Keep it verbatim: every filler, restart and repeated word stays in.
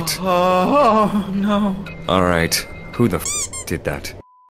that. Oh, oh no. Alright, who the f did that?